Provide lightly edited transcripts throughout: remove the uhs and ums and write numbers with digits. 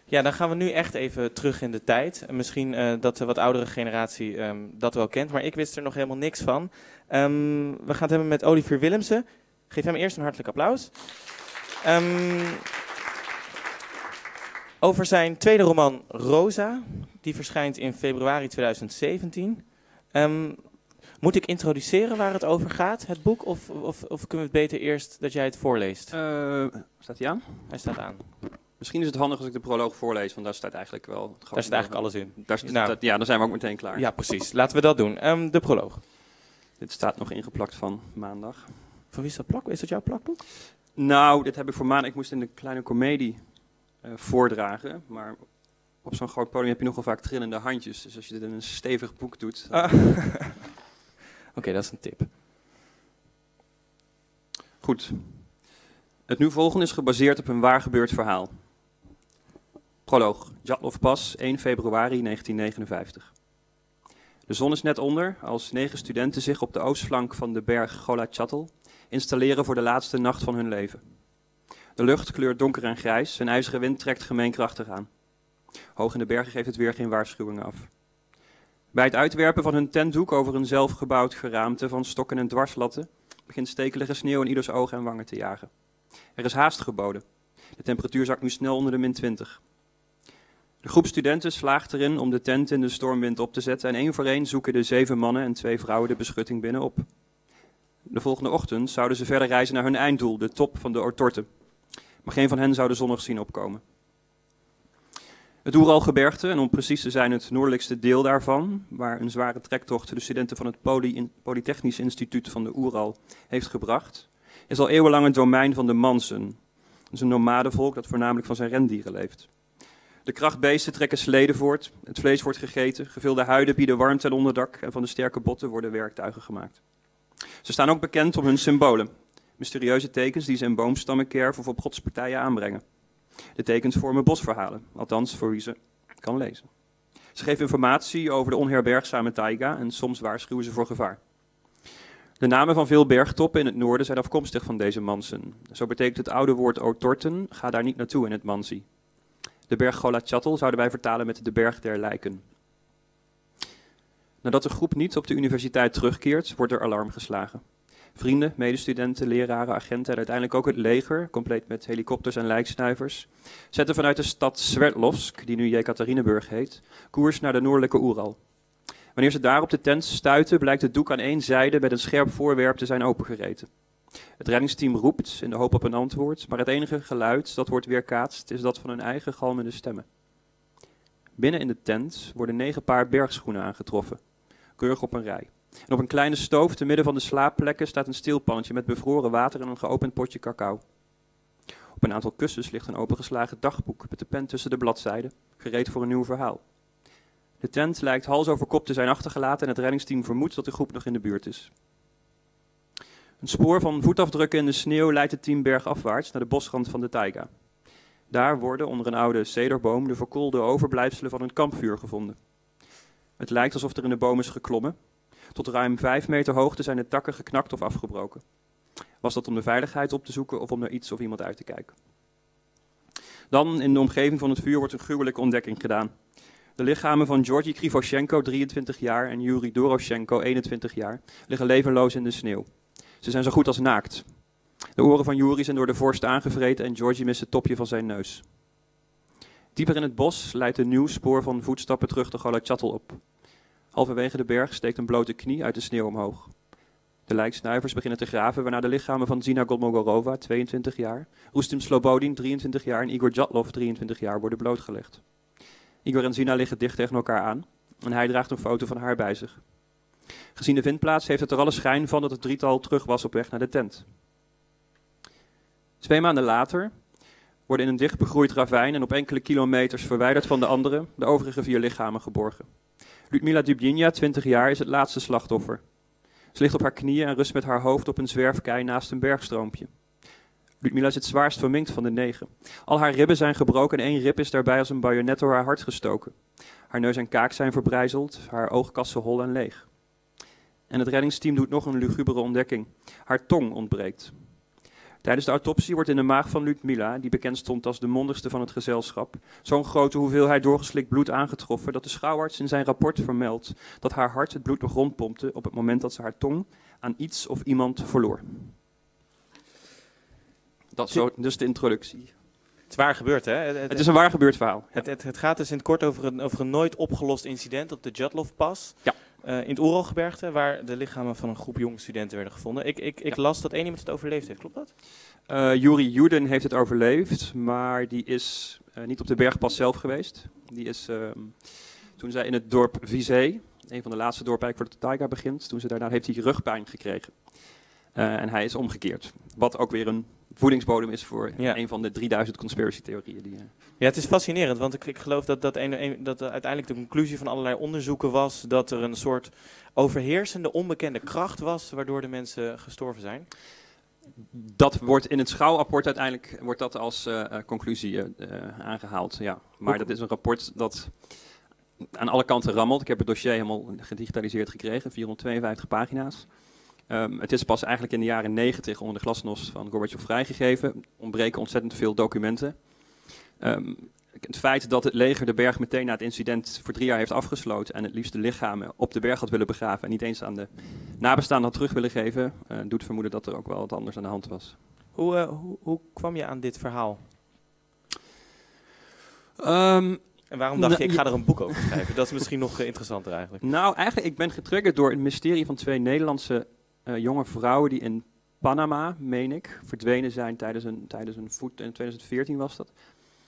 Ja, dan gaan we nu echt even terug in de tijd. Misschien dat de wat oudere generatie dat wel kent, maar ik wist er nog helemaal niks van. We gaan het hebben met Olivier Willemsen. Geef hem eerst een hartelijk applaus. Over zijn tweede roman Rosa. Die verschijnt in februari 2017. Moet ik introduceren waar het over gaat, het boek? Of kunnen we het beter eerst dat jij het voorleest? Staat hij aan? Hij staat aan. Misschien is het handig als ik de proloog voorlees, want daar staat eigenlijk wel... Daar staat eigenlijk alles in. Ja, dan zijn we ook meteen klaar. Ja, precies. Laten we dat doen. De proloog. Dit staat nog ingeplakt van maandag. Van wie is dat plak? Is dat jouw plakboek? Nou, dit heb ik voor maandag. Ik moest in de kleine komedie voordragen, maar op zo'n groot podium heb je nogal vaak trillende handjes. Dus als je dit in een stevig boek doet... Oké, dat is een tip. Goed. Het nu volgende is gebaseerd op een waar gebeurd verhaal. Proloog. Djatlov Pass, 1 februari 1959. De zon is net onder als 9 studenten zich op de oostflank van de berg Gola-Chatl installeren voor de laatste nacht van hun leven. De lucht kleurt donker en grijs, een ijzeren wind trekt gemeenkrachtig aan. Hoog in de bergen geeft het weer geen waarschuwingen af. Bij het uitwerpen van hun tentdoek over een zelfgebouwd geraamte van stokken en dwarslatten begint stekelige sneeuw in ieders ogen en wangen te jagen. Er is haast geboden. De temperatuur zakt nu snel onder de -20. De groep studenten slaagt erin om de tent in de stormwind op te zetten en één voor één zoeken de 7 mannen en 2 vrouwen de beschutting binnen op. De volgende ochtend zouden ze verder reizen naar hun einddoel, de top van de Ortorte. Maar geen van hen zou de zon nog zien opkomen. Het Oeralgebergte, en om precies te zijn het noordelijkste deel daarvan, waar een zware trektocht de studenten van het Polytechnisch Instituut van de Oeral heeft gebracht, is al eeuwenlang het domein van de Mansen. Dat is een nomadenvolk dat voornamelijk van zijn rendieren leeft. De krachtbeesten trekken sleden voort, het vlees wordt gegeten, gevulde huiden bieden warmte en onderdak en van de sterke botten worden werktuigen gemaakt. Ze staan ook bekend om hun symbolen, mysterieuze tekens die ze in boomstammen kerven of op godspartijen aanbrengen. De tekens vormen bosverhalen, althans voor wie ze kan lezen. Ze geven informatie over de onherbergzame taiga en soms waarschuwen ze voor gevaar. De namen van veel bergtoppen in het noorden zijn afkomstig van deze Mansen. Zo betekent het oude woord Otorten, ga daar niet naartoe in het Mansi. De berg Gola-Chatl zouden wij vertalen met de berg der lijken. Nadat de groep niet op de universiteit terugkeert, wordt er alarm geslagen. Vrienden, medestudenten, leraren, agenten en uiteindelijk ook het leger, compleet met helikopters en lijksnuivers, zetten vanuit de stad Sverdlovsk, die nu Jekaterinburg heet, koers naar de noordelijke Oeral. Wanneer ze daar op de tent stuiten, blijkt het doek aan één zijde met een scherp voorwerp te zijn opengereten. Het reddingsteam roept in de hoop op een antwoord, maar het enige geluid dat wordt weerkaatst is dat van hun eigen galmende stemmen. Binnen in de tent worden 9 paar bergschoenen aangetroffen, keurig op een rij. En op een kleine stoof te midden van de slaapplekken staat een steelpannetje met bevroren water en een geopend potje cacao. Op een aantal kussens ligt een opengeslagen dagboek met de pen tussen de bladzijden, gereed voor een nieuw verhaal. De tent lijkt hals over kop te zijn achtergelaten en het reddingsteam vermoedt dat de groep nog in de buurt is. Een spoor van voetafdrukken in de sneeuw leidt het team bergafwaarts naar de bosrand van de taiga. Daar worden onder een oude cederboom de verkoolde overblijfselen van een kampvuur gevonden. Het lijkt alsof er in de boom is geklommen. Tot ruim 5 meter hoogte zijn de takken geknakt of afgebroken. Was dat om de veiligheid op te zoeken of om naar iets of iemand uit te kijken? Dan, in de omgeving van het vuur, wordt een gruwelijke ontdekking gedaan. De lichamen van Georgi Krivoshenko, 23 jaar, en Yuri Doroshenko, 21 jaar, liggen levenloos in de sneeuw. Ze zijn zo goed als naakt. De oren van Yuri zijn door de vorst aangevreten en Georgi mist het topje van zijn neus. Dieper in het bos leidt een nieuw spoor van voetstappen terug de Gola-Chatl op. Halverwege de berg steekt een blote knie uit de sneeuw omhoog. De lijksnuivers beginnen te graven, waarna de lichamen van Zina Golmogorova, 22 jaar, Rustem Slobodin, 23 jaar en Igor Djatlov, 23 jaar, worden blootgelegd. Igor en Zina liggen dicht tegen elkaar aan en hij draagt een foto van haar bij zich. Gezien de vindplaats heeft het er alle schijn van dat het drietal terug was op weg naar de tent. 2 maanden later worden in een dicht begroeid ravijn en op enkele kilometers verwijderd van de anderen de overige 4 lichamen geborgen. Ludmila Dubinja, 20 jaar, is het laatste slachtoffer. Ze ligt op haar knieën en rust met haar hoofd op een zwerfkei naast een bergstroompje. Ludmila is het zwaarst verminkt van de 9. Al haar ribben zijn gebroken en 1 rib is daarbij als een bajonet door haar hart gestoken. Haar neus en kaak zijn verbrijzeld, haar oogkassen hol en leeg. En het reddingsteam doet nog een lugubere ontdekking. Haar tong ontbreekt. Tijdens de autopsie wordt in de maag van Ludmila, die bekend stond als de mondigste van het gezelschap, zo'n grote hoeveelheid doorgeslikt bloed aangetroffen dat de schouwarts in zijn rapport vermeldt dat haar hart het bloed nog rondpompte op het moment dat ze haar tong aan iets of iemand verloor. Dat is dus de introductie. Het is waar gebeurd, hè? Het is een waar gebeurd verhaal. Het gaat dus in het kort over een nooit opgelost incident op de Djatlov-pas. Ja. In het Oeralgebergte, waar de lichamen van een groep jonge studenten werden gevonden. Ik las dat één iemand het overleefd heeft, klopt dat? Yuri Yudin heeft het overleefd, maar die is niet op de bergpas zelf geweest. Die is, toen zij in het dorp Vizé, een van de laatste dorpen voor de taiga begint, toen ze daarna heeft hij rugpijn gekregen. En hij is omgekeerd. Wat ook weer een voedingsbodem is voor een van de 3000 conspiracy-theorieën. Ja, het is fascinerend, want ik geloof dat uiteindelijk de conclusie van allerlei onderzoeken was dat er een soort overheersende onbekende kracht was, waardoor de mensen gestorven zijn. Dat wordt in het schouwrapport uiteindelijk als conclusie aangehaald. Ja. Maar dat is een rapport dat aan alle kanten rammelt. Ik heb het dossier helemaal gedigitaliseerd gekregen, 452 pagina's. Het is pas eigenlijk in de jaren 90 onder de glasnost van Gorbachev vrijgegeven. Er ontbreken ontzettend veel documenten. Het feit dat het leger de berg meteen na het incident voor 3 jaar heeft afgesloten en het liefst de lichamen op de berg had willen begraven en niet eens aan de nabestaanden had terug willen geven, doet vermoeden dat er ook wel wat anders aan de hand was. Hoe kwam je aan dit verhaal? En waarom dacht je, ik ga er een boek over schrijven? Dat is misschien nog interessanter eigenlijk. Nou, eigenlijk, ik ben getriggerd door het mysterie van 2 Nederlandse jonge vrouwen die in Panama, meen ik, verdwenen zijn tijdens een voet, in 2014 was dat.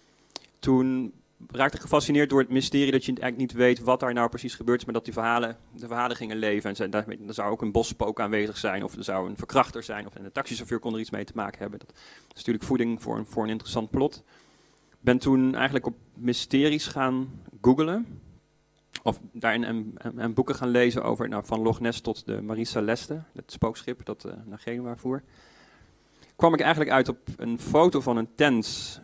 Toen raakte ik gefascineerd door het mysterie dat je eigenlijk niet weet wat daar nou precies gebeurt is, maar dat de verhalen gingen leven. En er zou ook een bosspook aanwezig zijn, of er zou een verkrachter zijn, of de taxichauffeur kon er iets mee te maken hebben. Dat is natuurlijk voeding voor een interessant plot. Ik ben toen eigenlijk op mysteries gaan googlen. Of daarin en boeken gaan lezen over van Loch Ness tot de Marie Celeste, het spookschip dat naar Genua voer. Kwam ik eigenlijk uit op een foto van een tent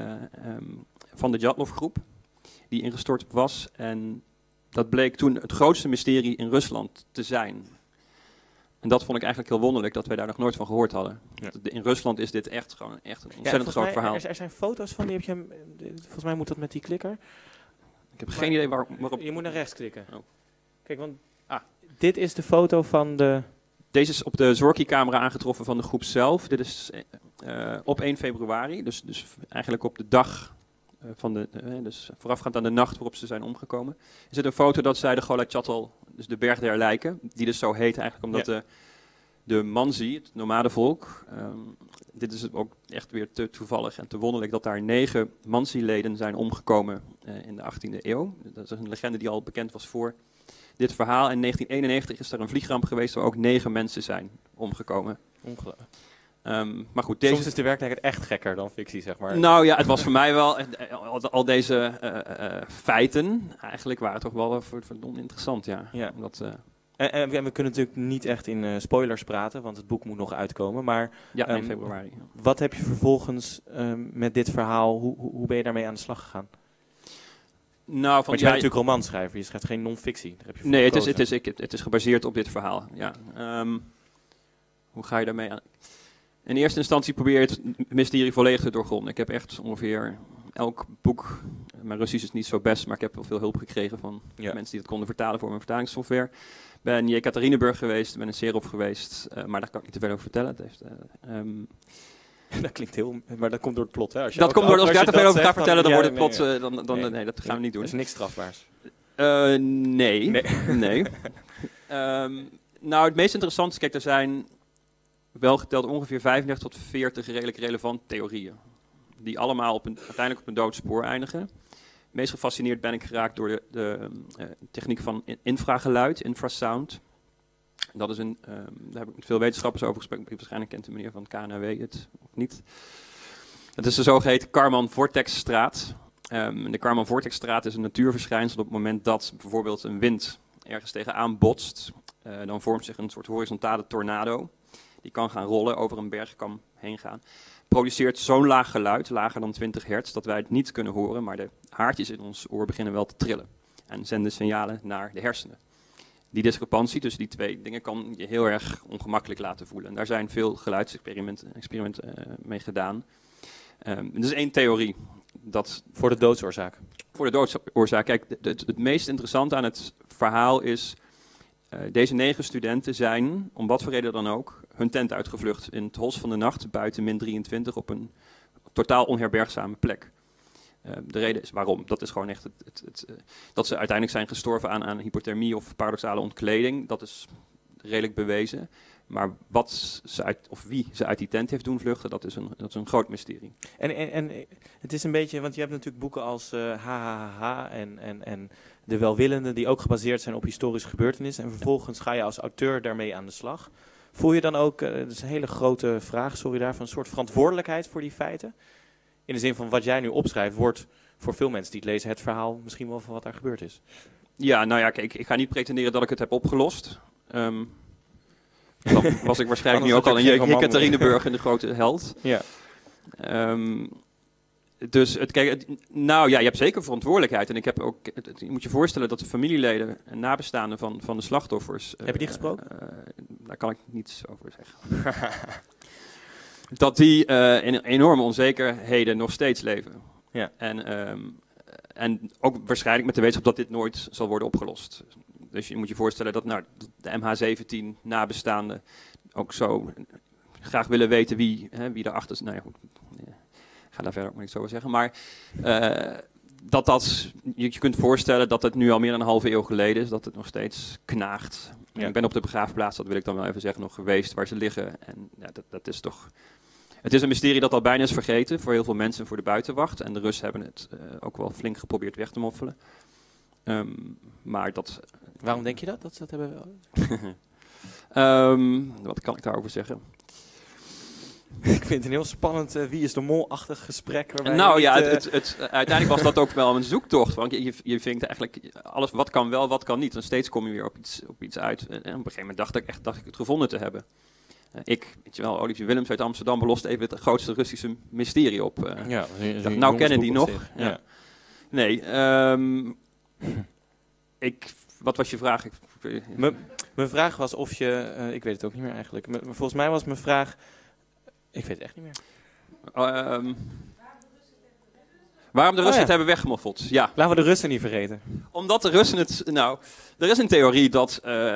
van de Djatlov-groep, die ingestort was. En dat bleek toen het grootste mysterie in Rusland te zijn. En dat vond ik eigenlijk heel wonderlijk, dat wij daar nog nooit van gehoord hadden. Ja. In Rusland is dit echt een ontzettend groot verhaal. Er zijn foto's van, volgens mij moet dat met die klikker. Ik heb geen idee waarop. Je moet naar rechts klikken. Oh. Kijk, want dit is de foto van de... Deze is op de Zorki-camera aangetroffen van de groep zelf. Dit is op 1 februari, dus eigenlijk op de dag dus voorafgaand aan de nacht waarop ze zijn omgekomen. Is het een foto dat zij de Gola Chattal, dus de berg der lijken, die dus zo heet eigenlijk omdat de Mansi, het nomadenvolk, dit is ook echt weer te toevallig en te wonderlijk dat daar 9 Mansi-leden zijn omgekomen in de 18e eeuw. Dat is een legende die al bekend was voor dit verhaal. In 1991 is er een vliegramp geweest waar ook 9 mensen zijn omgekomen. Ongelooflijk. Maar goed, soms is de werkelijkheid echt gekker dan fictie, zeg maar. Nou ja, het was voor mij wel, al deze feiten, eigenlijk waren toch wel verdomd interessant, ja. Omdat, en we kunnen natuurlijk niet echt in spoilers praten, want het boek moet nog uitkomen. Maar ja, 1 februari. Wat heb je vervolgens met dit verhaal, hoe ben je daarmee aan de slag gegaan? Nou, want je bent natuurlijk romanschrijver, je schrijft geen non-fictie. Nee, het is gebaseerd op dit verhaal, ja. Hoe ga je daarmee aan? In eerste instantie probeer je het mysterie volledig te doorgronden. Ik heb echt ongeveer elk boek, mijn Russisch is niet zo best, maar ik heb wel veel hulp gekregen van mensen die het konden vertalen voor mijn vertalingssoftware. Ik ben in Jekaterinburg geweest, ben in Serov geweest, maar daar kan ik niet te veel over vertellen. Dat klinkt maar dat komt door het plot, hè? Als ik daar te veel over ga vertellen, dan wordt het plot, nee, dat gaan we niet doen. Er is niks strafbaars. Nee. Nou, het meest interessante is, kijk, er zijn wel geteld ongeveer 35 tot 40 redelijk relevante theorieën. Die allemaal uiteindelijk op een doodspoor eindigen. Meest gefascineerd ben ik geraakt door de techniek van infrageluid, infrasound. Dat is daar heb ik met veel wetenschappers over gesproken. Waarschijnlijk kent de meneer van het KNW het of niet. Het is de zogeheten Karman-Vortexstraat. De Karman-Vortexstraat is een natuurverschijnsel op het moment dat bijvoorbeeld een wind ergens tegenaan botst. Dan vormt zich een soort horizontale tornado. Die kan gaan rollen, over een berg kan heen gaan. Produceert zo'n laag geluid, lager dan 20 hertz, dat wij het niet kunnen horen, maar de haartjes in ons oor beginnen wel te trillen. En zenden signalen naar de hersenen. Die discrepantie tussen die twee dingen kan je heel erg ongemakkelijk laten voelen. En daar zijn veel geluidsexperimenten mee gedaan. Dat is één theorie. Voor de doodsoorzaak. Voor de doodsoorzaak. Kijk, het meest interessante aan het verhaal is... deze 9 studenten zijn, om wat voor reden dan ook, hun tent uitgevlucht in het holst van de nacht buiten -23 op een totaal onherbergzame plek. De reden is waarom. Dat is gewoon echt dat ze uiteindelijk zijn gestorven aan hypothermie of paradoxale ontkleding. Dat is redelijk bewezen. Maar wie ze uit die tent heeft doen vluchten, dat is een groot mysterie. En het is een beetje, want je hebt natuurlijk boeken als HHH en De Welwillenden, die ook gebaseerd zijn op historische gebeurtenissen. En vervolgens ga je als auteur daarmee aan de slag. Voel je dan ook, dat is een hele grote vraag, sorry daarvan, een soort verantwoordelijkheid voor die feiten? In de zin van wat jij nu opschrijft, wordt voor veel mensen die het lezen het verhaal misschien wel van wat daar gebeurd is. Ja, nou ja, kijk, ik ga niet pretenderen dat ik het heb opgelost. Dan was ik waarschijnlijk nu ook al in Jekaterinenburg en de grote held. Ja. Dus je hebt zeker verantwoordelijkheid. En ik heb ook, je moet je voorstellen dat de familieleden en nabestaanden van de slachtoffers... Heb je die gesproken? Daar kan ik niets over zeggen. Dat die in enorme onzekerheden nog steeds leven. Ja. En ook waarschijnlijk met de wetenschap dat dit nooit zal worden opgelost. Dus je moet je voorstellen dat de MH17 nabestaanden ook zo graag willen weten wie daarachter is. Nou ja, goed. Ik ga daar verder ook maar niet zo over zeggen. Maar je kunt voorstellen dat het nu al meer dan een halve eeuw geleden is, dat het nog steeds knaagt. Ja. Ik ben op de begraafplaats, dat wil ik dan wel even zeggen, nog geweest waar ze liggen. En ja, dat is toch... Het is een mysterie dat al bijna is vergeten voor heel veel mensen en voor de buitenwacht. En de Russen hebben het ook wel flink geprobeerd weg te moffelen. Maar dat... Waarom denk je dat? Dat ze dat hebben... Wat kan ik daarover zeggen? Ik vind het een heel spannend Wie is de Mol-achtig gesprek. Uiteindelijk was dat ook wel een zoektocht. Want je vindt eigenlijk alles wat kan wel, wat kan niet. En steeds kom je weer op iets uit. En op een gegeven moment dacht ik het gevonden te hebben. Olivier Willems uit Amsterdam belost even het grootste Russische mysterie op. Kennen die nog? Ja. Nee. Wat was je vraag? Mijn vraag was of je... ik weet het ook niet meer eigenlijk. Volgens mij was mijn vraag... Ik weet het echt niet meer. Waarom de Russen het hebben weggemoffeld? Ja. Laten we de Russen niet vergeten. Omdat de Russen het... Nou, er is een theorie dat...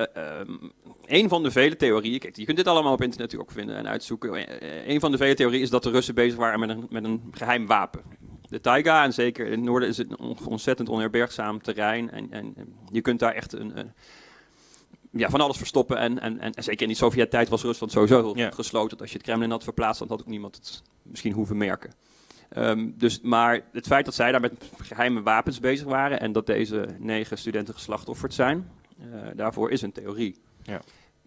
een van de vele theorieën... Kijk, je kunt dit allemaal op internet ook vinden en uitzoeken. Een van de vele theorieën is dat de Russen bezig waren met een geheim wapen. De taiga, en zeker in het noorden is het een ontzettend onherbergzaam terrein. En je kunt daar echt van alles verstoppen. En zeker in die Sovjet-tijd was Rusland sowieso gesloten. Dat als je het Kremlin had verplaatst, dan had ook niemand het misschien hoeven merken. Maar het feit dat zij daar met geheime wapens bezig waren en dat deze 9 studenten geslachtofferd zijn, daarvoor is een theorie. Ja.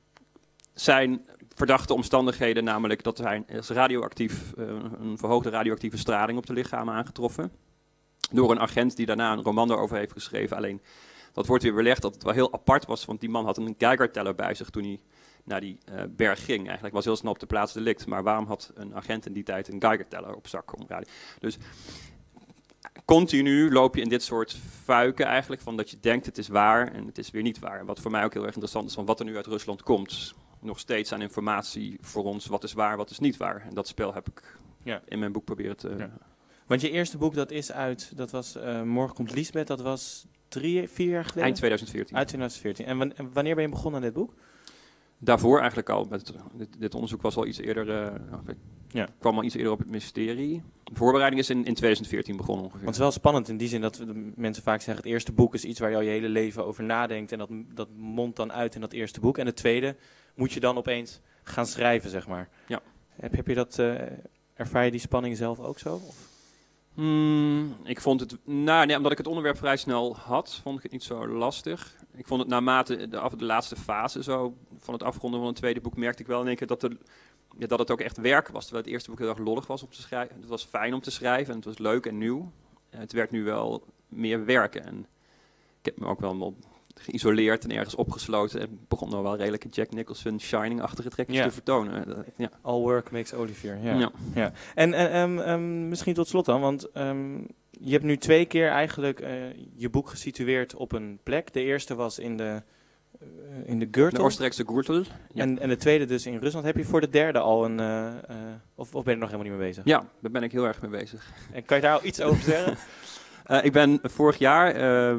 Zijn verdachte omstandigheden namelijk dat er is radioactief, een verhoogde radioactieve straling op de lichamen aangetroffen. Door een agent die daarna een roman daarover heeft geschreven. Alleen dat wordt weer belegd dat het wel heel apart was, want die man had een Geiger-teller bij zich toen hij naar die berg ging. Eigenlijk was heel snel op de plaats delict. Maar waarom had een agent in die tijd een Geiger-teller op zak? Dus continu loop je in dit soort fuiken eigenlijk, van dat je denkt het is waar en het is weer niet waar. En wat voor mij ook heel erg interessant is, van wat er nu uit Rusland komt. Nog steeds aan informatie voor ons, wat is waar, wat is niet waar. En dat spel heb ik in mijn boek proberen te... Ja. Want je eerste boek, dat was Morgen komt Liesbeth, dat was 3-4 jaar geleden? Eind 2014. Uit 2014. En wanneer ben je begonnen aan dit boek? Daarvoor eigenlijk al. Dit onderzoek was al iets eerder, kwam al iets eerder op het mysterie. De voorbereiding is in 2014 begonnen ongeveer. Want het is wel spannend in die zin dat mensen vaak zeggen, het eerste boek is iets waar je al je hele leven over nadenkt. En dat mondt dan uit in dat eerste boek. En het tweede moet je dan opeens gaan schrijven, zeg maar. Ja. Heb je dat, ervaar je die spanning zelf ook zo? Of? Ik vond het, omdat ik het onderwerp vrij snel had, vond ik het niet zo lastig. Ik vond het naarmate de laatste fase zo van het afronden van het tweede boek, merkte ik wel in één keer dat het ook echt werk was. Terwijl het eerste boek heel erg lollig was om te schrijven. Het was fijn om te schrijven en het was leuk en nieuw. Het werd nu wel meer werken. En ik heb me ook wel geïsoleerd en ergens opgesloten. En begon dan wel redelijk Jack Nicholson Shining-achtige trekjes te vertonen. All work makes Olivier. Ja. En misschien tot slot dan, want je hebt nu 2 keer eigenlijk je boek gesitueerd op een plek. De eerste was in de in de De Gürtel. Oostenrijkse Gürtel. Ja. En de tweede dus in Rusland. Heb je voor de derde al een... of ben je er nog helemaal niet mee bezig? Ja, daar ben ik heel erg mee bezig. En kan je daar al iets over zeggen? Ik ben vorig jaar...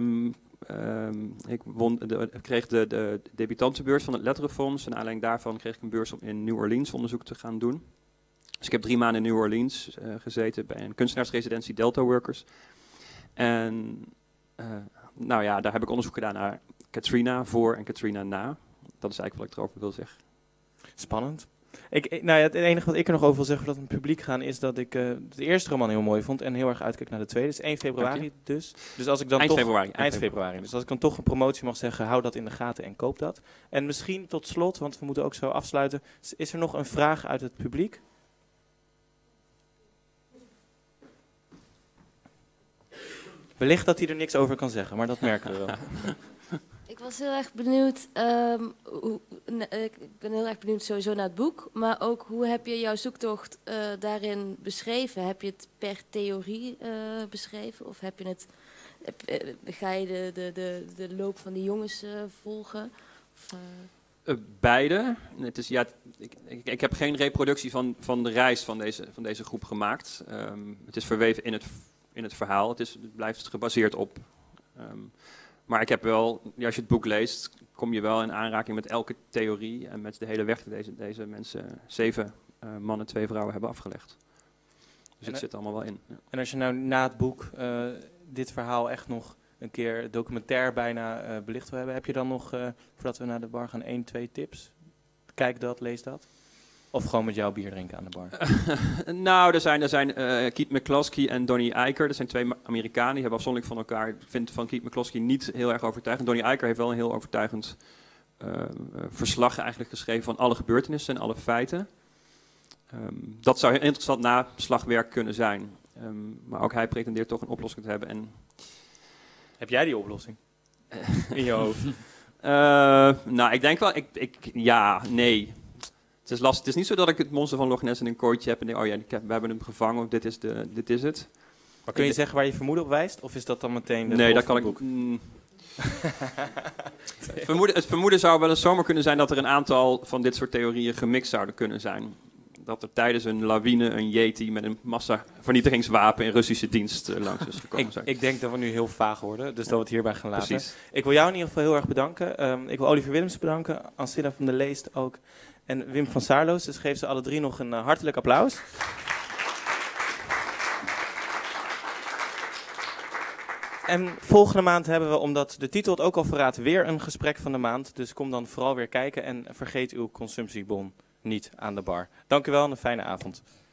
ik kreeg de debutantenbeurs van het Letterenfonds. En aanleiding daarvan kreeg ik een beurs om in New Orleans onderzoek te gaan doen. Dus ik heb 3 maanden in New Orleans gezeten bij een kunstenaarsresidentie Delta Workers. En nou ja, daar heb ik onderzoek gedaan naar Katrina voor en Katrina na. Dat is eigenlijk wat ik erover wil zeggen. Spannend. Nou ja, het enige wat ik er nog over wil zeggen voordat we naar het publiek gaan, is dat ik de eerste roman heel mooi vond en heel erg uitkijk naar de tweede. Het is 1 februari dus. Dus als ik dan Eind toch, februari. Eind februari. Dus als ik dan toch een promotie mag zeggen, hou dat in de gaten en koop dat. En misschien tot slot, want we moeten ook zo afsluiten, is er nog een vraag uit het publiek? Wellicht dat hij er niks over kan zeggen, maar dat merken we wel. Ik was heel erg benieuwd, ik ben heel erg benieuwd sowieso naar het boek, maar ook hoe heb je jouw zoektocht daarin beschreven? Heb je het per theorie beschreven of heb je het, ga je de loop van die jongens volgen? Of, Beide. Het is, ja, ik heb geen reproductie van de reis van deze groep gemaakt. Het is verweven in het verhaal. Het blijft gebaseerd op. Maar ik heb wel, als je het boek leest, kom je wel in aanraking met elke theorie en met de hele weg die deze mensen, 7 mannen, 2 vrouwen, hebben afgelegd. Dus het zit allemaal wel in. Ja. En als je nou na het boek dit verhaal echt nog een keer documentair bijna belicht wil hebben, heb je dan nog, voordat we naar de bar gaan, 1, 2 tips? Kijk dat, lees dat. Of gewoon met jouw bier drinken aan de bar? Nou, er zijn Keith McCloskey en Donnie Eiker. Dat zijn 2 Amerikanen, die hebben afzonderlijk van elkaar. Ik vind van Keith McCloskey niet heel erg overtuigend. Donnie Eiker heeft wel een heel overtuigend verslag eigenlijk geschreven van alle gebeurtenissen en alle feiten. Dat zou heel interessant naslagwerk kunnen zijn. Maar ook hij pretendeert toch een oplossing te hebben. En Heb jij die oplossing? In je hoofd? Nou, ik denk wel, ja, nee. Het is lastig. Het is niet zo dat ik het monster van Loch Ness in een kooitje heb en denk, oh ja, we hebben hem gevangen, of dit is het. Maar kun je zeggen waar je vermoeden op wijst? Of is dat dan meteen de nee, dat plot kan van ik. Het vermoeden zou wel eens zomaar kunnen zijn dat er een aantal van dit soort theorieën gemixt zouden kunnen zijn. Dat er tijdens een lawine een Yeti met een massavernietigingswapen in Russische dienst langs is gekomen. Ik denk dat we nu heel vaag worden, dus dat we het hierbij gaan laten. Precies. Ik Ik wil jou in ieder geval heel erg bedanken. Ik wil Olivier Willems bedanken, Ancilla van der Leest ook en Wim van Saarloos. Dus geef ze alle 3 nog een hartelijk applaus. En volgende maand hebben we, omdat de titel het ook al verraadt, weer een gesprek van de maand. Dus kom dan vooral weer kijken en vergeet uw consumptiebon niet aan de bar. Dank u wel en een fijne avond.